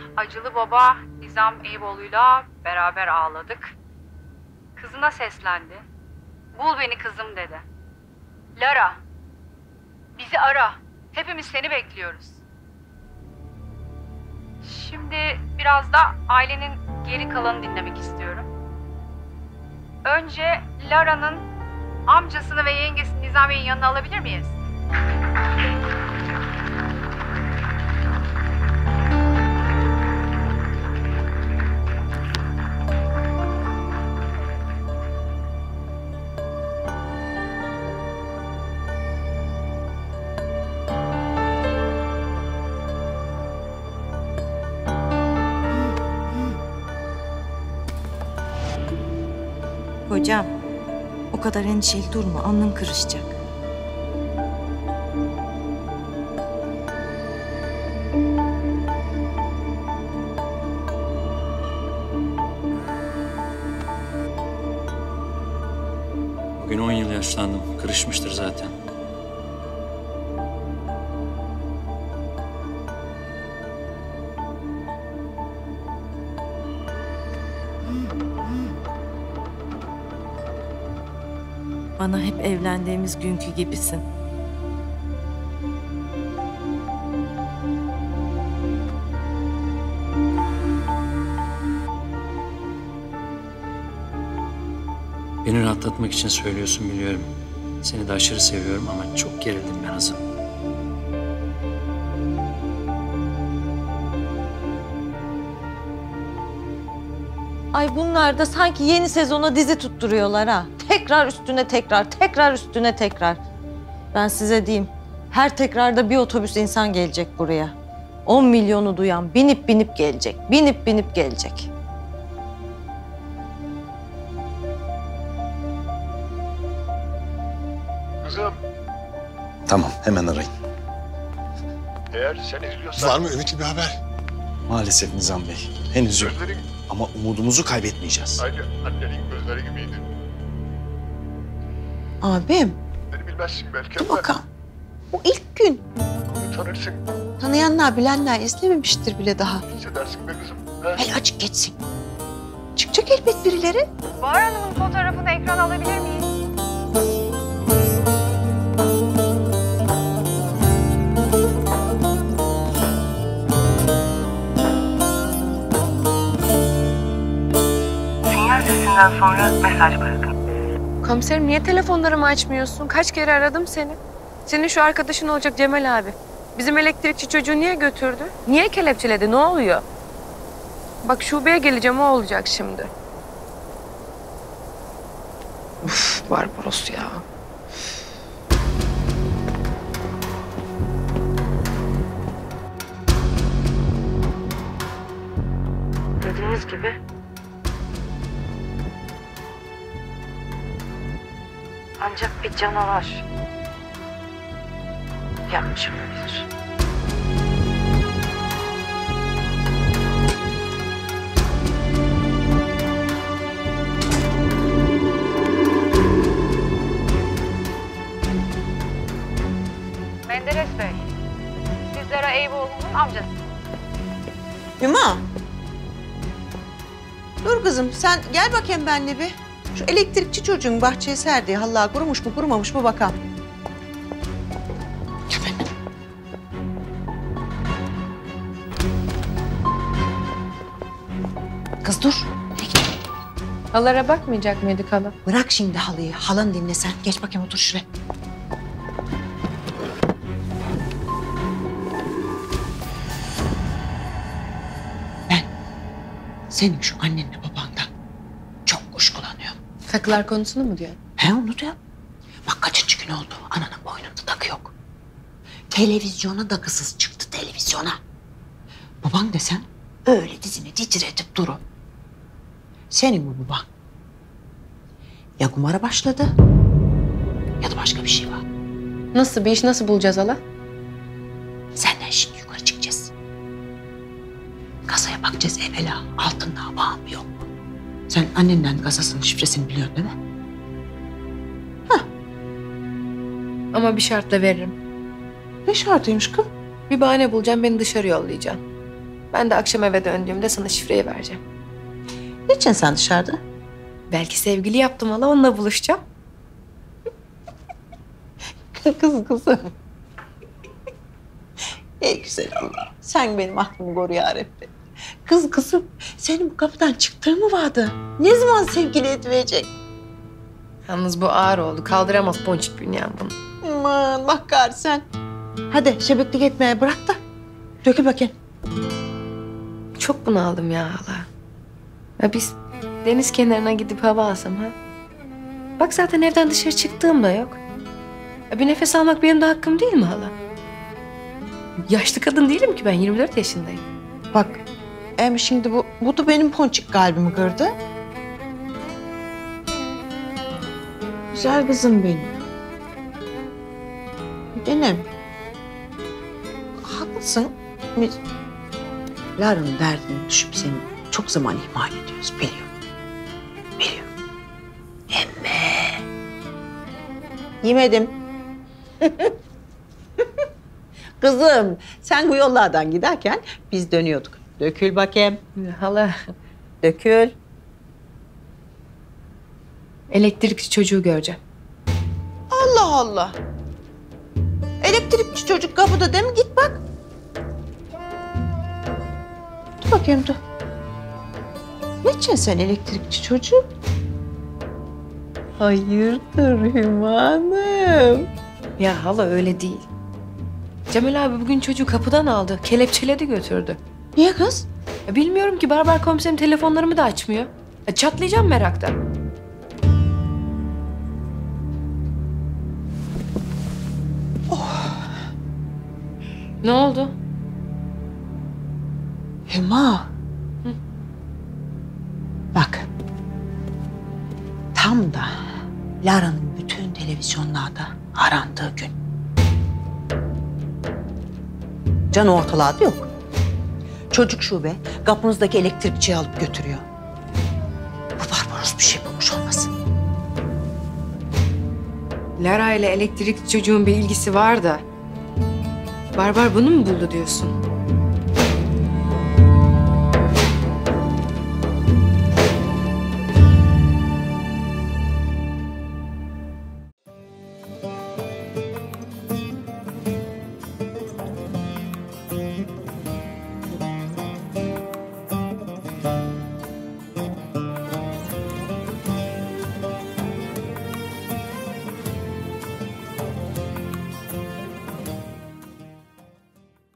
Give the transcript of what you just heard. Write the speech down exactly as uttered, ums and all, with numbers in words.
Acılı baba Nizam Eyüboğlu'yla beraber ağladık. Kızına seslendi. Bul beni kızım dedi. Lara, bizi ara. Hepimiz seni bekliyoruz. Şimdi biraz da ailenin geri kalanını dinlemek istiyorum. Önce Lara'nın amcasını ve yengesini Nizam Bey'in yanına alabilir miyiz? Hocam, o kadar endişeli durma, alnın kırışacak. Bugün on yıl yaşlandım, kırışmıştır zaten. Bana hep evlendiğimiz günkü gibisin. Beni rahatlatmak için söylüyorsun biliyorum. Seni de aşırı seviyorum ama çok gerildim ben Azam. Ay bunlar da sanki yeni sezona dizi tutturuyorlar ha. Tekrar üstüne tekrar, tekrar üstüne tekrar. Ben size diyeyim, her tekrarda bir otobüs insan gelecek buraya. On milyonu duyan binip binip gelecek, binip binip gelecek. Kızım, Tamam, hemen arayın. eğer sen izliyorsan... Var mı ümitli bir haber? Maalesef Nizam Bey, henüz yok. Gözlerin Ama umudumuzu kaybetmeyeceğiz. aynı annenin gözleri gibiydi. Abim, Beni bilmezsin belki dur ama bakalım. O ilk gün onu tanırsın, tanıyanlar bilenler izlememiştir bile daha. hissedersin be kızım. Ha? Hele açık geçsin. Çıkacak elbet birileri. Bahar Hanım'ın fotoğrafını ekrana alabilir miyiz? Sinyal sesinden sonra mesaj bırakın. Komiserim niye telefonlarımı açmıyorsun? Kaç kere aradım seni. Senin şu arkadaşın olacak Cemal abi. Bizim elektrikçi çocuğu niye götürdü? Niye kelepçeledi? Ne oluyor? Bak şubeye geleceğim, o olacak şimdi. Uf, Barbaros ya. Dediğiniz gibi ancak bir canavar yapmış olabilir. Menderes Bey, siz Lara Eyüboğlu'nun amcası. Hüma. Dur kızım, sen gel bakayım benimle bir. Şu elektrikçi çocuğun bahçeye serdiği hallağı kurumuş mu kurumamış mı bakalım. Gel benimle. Kız dur. Nereye gidiyorsun? Halara bakmayacak mıydık hala? Bırak şimdi halıyı. Halanı dinle sen. Geç bakayım otur şuraya. Ben senin şu annenle babandan çok kuşkulanıyorum. Takılar konusunu mu diyor? He onu da yap. Bak kaçıncı gün oldu. Ananın boynunda takı yok. Televizyona takısız çıktı televizyona. Baban desen öyle dizini titretip duru. Senin bu baban ya kumara başladı ya da başka bir şey var. Nasıl bir iş, nasıl bulacağız hala? Senden şimdi yukarı çıkacağız. Kasaya bakacağız evvela. Altında var mı yok mu? Sen annenden kasasının şifresini biliyorsun değil mi? Hah. Ama bir şartla veririm. Ne şartıymış kız? Bir bahane bulacağım, beni dışarı yollayacaksın. Ben de akşam eve döndüğümde sana şifreyi vereceğim. Ne için sen dışarıda? Belki sevgili yaptım hala onunla buluşacağım. Kız kızım. Ey güzel Allah. Sen benim aklımı koru ya Rabbi. Kız kızım, senin bu kapıdan çıktığın mı vardı? Ne zaman sevgili edilecek? Yalnız bu ağır oldu. Kaldıramaz ponçik bünyen bunu. Aman bak gari sen. Hadi şebeklik etmeye bırak da dökül bakayım. Çok bunaldım ya hala. Ya biz deniz kenarına gidip hava alsam ha? Bak zaten evden dışarı çıktığım da yok. Ya bir nefes almak benim de hakkım değil mi hala? Yaşlı kadın değilim ki ben, yirmi dört yaşındayım. Bak em şimdi bu, bu da benim ponçik kalbimi kırdı. Güzel kızım benim. Benim. Haklısın. Biz Lara'nın derdini düşüp seni çok zaman ihmal ediyoruz. Biliyorum. Biliyorum. Emme. Yemedim. Kızım sen bu yollardan giderken biz dönüyorduk. Dökül bakayım. Hala Dökül. elektrikçi çocuğu göreceğim. Allah Allah. Elektrikçi çocuk kapıda değil mi? Git bak. Dur bakayım dur. Ne için sen elektrikçi çocuk? Hayırdır Hümanım? Ya hala öyle değil. Cemal abi bugün çocuğu kapıdan aldı. Kelepçeledi götürdü. Niye kız? Ya bilmiyorum ki, Barbar komiserim telefonlarımı da açmıyor. Ya çatlayacağım meraktan. Ne oldu? Hüma. Bak. Tam da Lara'nın bütün televizyonlarda arandığı gün. Canı ortalarda yok. Çocuk şube kapınızdaki elektrikçiyi alıp götürüyor. Bu Barbaros bir şey bulmuş olmasın? Lara ile elektrikli çocuğun bir ilgisi var da. Barbar bunu mu buldu diyorsun?